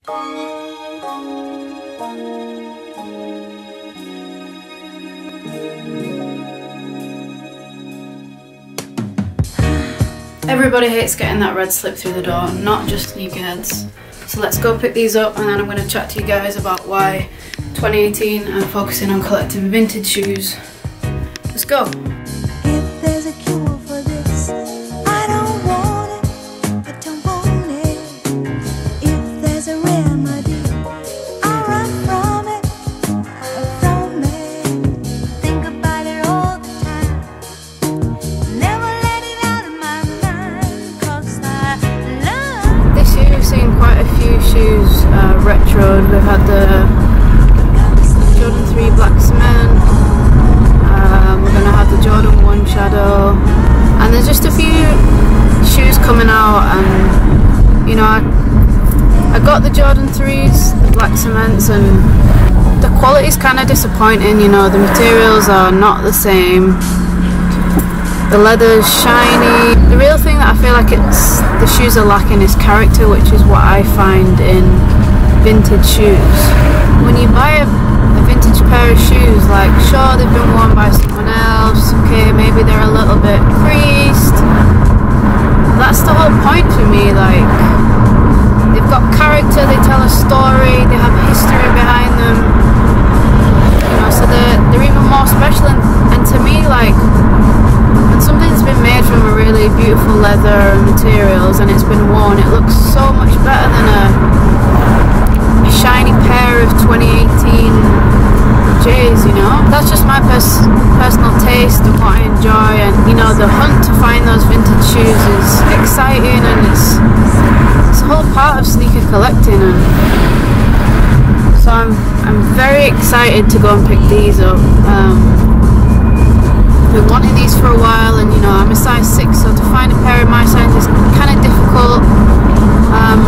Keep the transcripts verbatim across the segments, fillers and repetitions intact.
Everybody hates getting that red slip through the door, not just sneakerheads. So let's go pick these up and then I'm going to chat to you guys about why twenty eighteen I'm focusing on collecting vintage shoes. Let's go! If there's a cure for this, I don't want it, I don't want it. If there's a remedy, I'll run from it, from it. Think about it all the time, never let it out of my mind, 'cause I love. This year we've seen quite a few shoes uh, retroed. We've had the Jordan three Black Cement. Um, we're gonna have the Jordan one Shadow, and there's just a few shoes coming out. And you know, I, I got the Jordan threes, the Black Cements, and the quality's kind of disappointing. You know, the materials are not the same. The leather's shiny. The real thing that I feel like it's the shoes are lacking is character, which is what I find in vintage shoes. When you buy a vintage pair of shoes, like sure they've been worn by someone else, okay, maybe they're a little bit creased, that's the whole point for me. Like, they've got character, they tell a story, they have history behind them, you know, so they're, they're even more special. And, and to me, like, when something's been made from a really beautiful leather and materials and it's been worn, it looks so much better than a, a shiny pair of twenty eighteen J's, you know. That's just my pers personal taste and what I enjoy, and you know, the hunt to find those vintage shoes is exciting, and it's, it's a whole part of sneaker collecting. And so I'm, I'm very excited to go and pick these up. Um, I've been wanting these for a while, and you know, I'm a size six, so to find a pair of my size is kind of difficult. Um,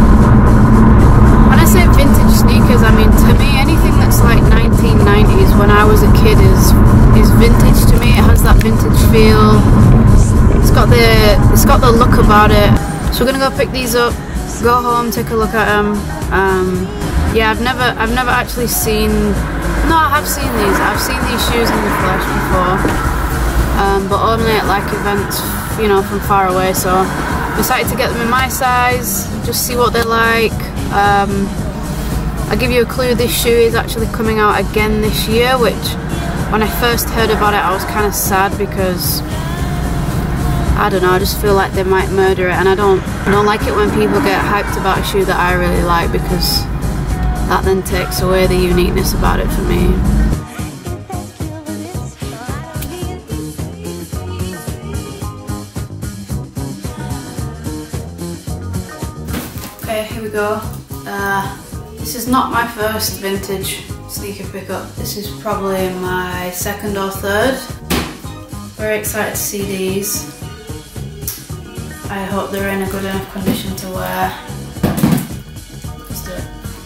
when I say vintage sneakers, I mean, to me, anything that's like nineteen nineties when I was a kid is is vintage to me. It has that vintage feel. It's got the it's got the look about it. So we're gonna go pick these up, go home, take a look at them. Um, yeah, I've never I've never actually seen. No, I have seen these. I've seen these shoes in the flesh before, um, but only at like events, you know, from far away. So I'm excited to get them in my size, just see what they're like. Um, I'll give you a clue, this shoe is actually coming out again this year, which when I first heard about it I was kind of sad because I don't know, I just feel like they might murder it, and I don't, I don't like it when people get hyped about a shoe that I really like, because that then takes away the uniqueness about it for me. Okay, here we go. Uh, This is not my first vintage sneaker pickup. This is probably my second or third. Very excited to see these. I hope they're in a good enough condition to wear. Let's do it.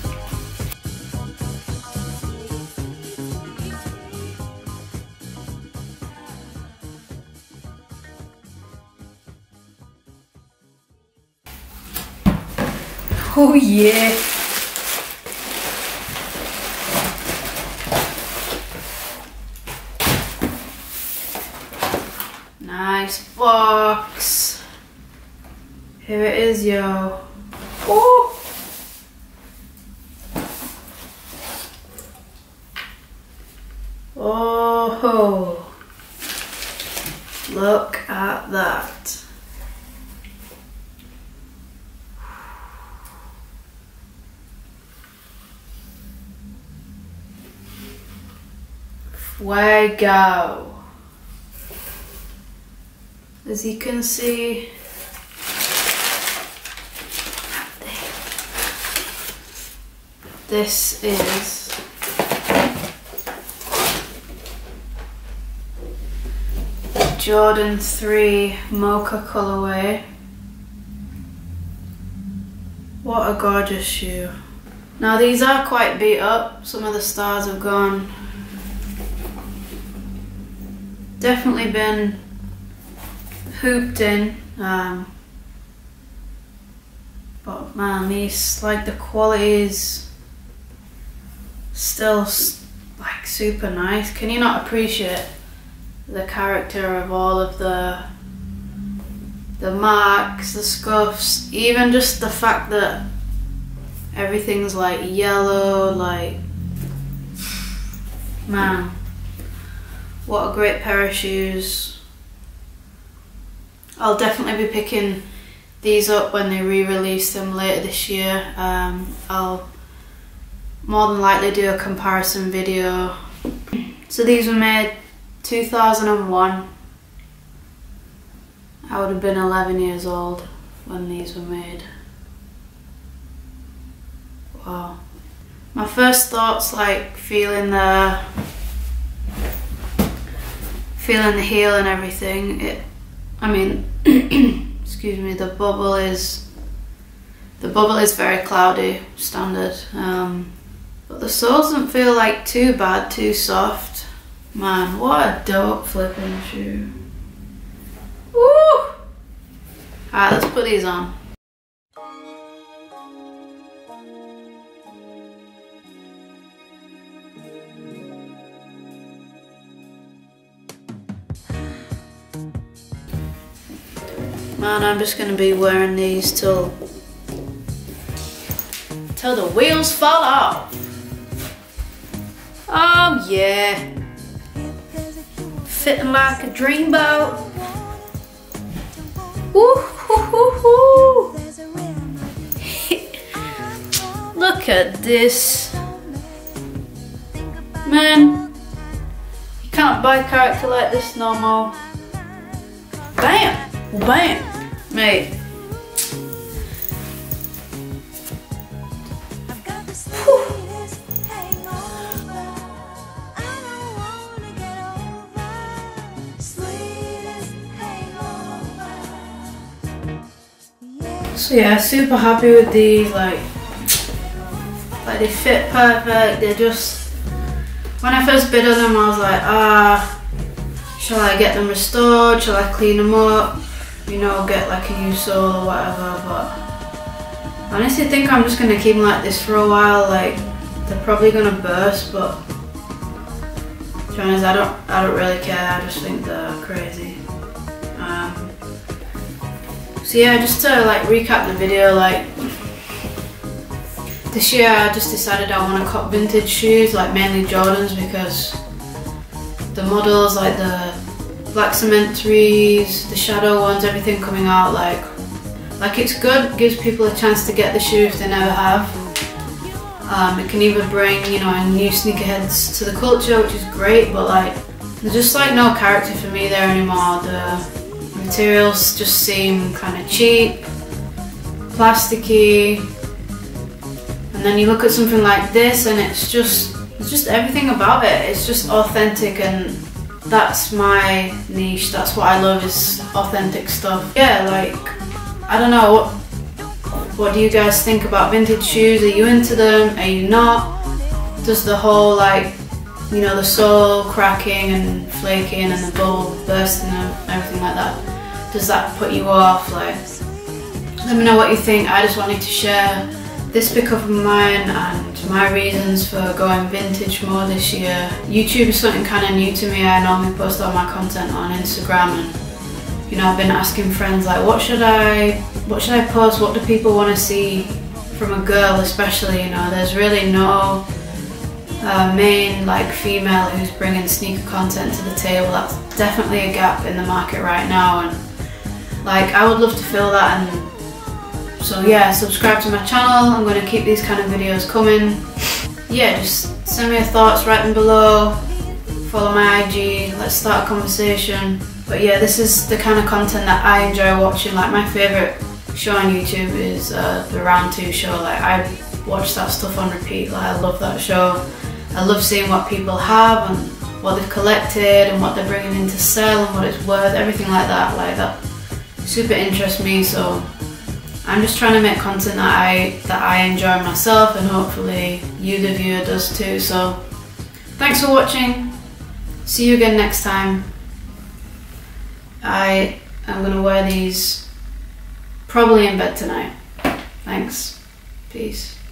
Oh yeah! Nice box. Here it is, yo. Ooh. Oh, look at that. Fuego. As you can see, this is Jordan three Mocha colorway. What a gorgeous shoe. Now these are quite beat up, some of the stars have gone. Definitely been hooped in. Um, But man, these, like, the quality is still like super nice. Can you not appreciate the character of all of the the marks, the scuffs, even just the fact that everything's like yellow, like, man, what a great pair of shoes. I'll definitely be picking these up when they re-release them later this year. Um, I'll more than likely do a comparison video. So these were made two thousand one. I would have been eleven years old when these were made. Wow. My first thoughts, like feeling the feeling the heel and everything. It, I mean, excuse me. The bubble is the bubble is very cloudy, standard. Um, but the sole doesn't feel like too bad, too soft. Man, what a dope flipping shoe. Woo! Alright, let's put these on. Man, I'm just gonna be wearing these till till the wheels fall off. Oh yeah. Fitting like a dreamboat. Woo hoo hoo hoo. Look at this. Man, you can't buy a character like this no more. Bam! Bam! Mate. Whew. So yeah, super happy with these, like, like they fit perfect. They're just, when I first bid on them I was like, ah, shall I get them restored, shall I clean them up, you know, get like a new sole or whatever, but I honestly think I'm just gonna keep them like this for a while. Like, they're probably gonna burst, but to be honest, I don't, I don't really care. I just think they're crazy. Um, So yeah, just to like recap the video, like this year I just decided I want to cop vintage shoes, like mainly Jordans, because the models, like the black cement threes, the shadow ones, everything coming out, like like it's good, gives people a chance to get the shoe if they never have. Um, it can either bring, you know, new sneakerheads to the culture, which is great, but like there's just like no character for me there anymore. The materials just seem kind of cheap, plasticky, and then you look at something like this and it's just it's just everything about it. It's just authentic, and that's my niche. That's what I love, is authentic stuff. Yeah, like, I don't know, what what do you guys think about vintage shoes? Are you into them? Are you not? Does the whole, like, you know, the sole cracking and flaking and the bubble bursting and everything like that, does that put you off? Like, let me know what you think. I just wanted to share this pickup of mine and my reasons for going vintage more this year. YouTube is something kind of new to me. I normally post all my content on Instagram, and you know, I've been asking friends like, what should I what should I post? What do people want to see from a girl, especially? You know, there's really no uh, main like female who's bringing sneaker content to the table. That's definitely a gap in the market right now, and like, I would love to fill that. And so yeah, subscribe to my channel. I'm going to keep these kind of videos coming. Yeah, just send me your thoughts, write them below, follow my I G, let's start a conversation. But yeah, this is the kind of content that I enjoy watching. Like, my favourite show on YouTube is uh, the Round two show. Like, I watch that stuff on repeat. Like, I love that show. I love seeing what people have and what they've collected and what they're bringing in to sell and what it's worth, everything like that. Like, that super interests me. So I'm just trying to make content that I that I enjoy myself, and hopefully you, the viewer, does too. So thanks for watching. See you again next time. I am gonna wear these probably in bed tonight. Thanks. Peace.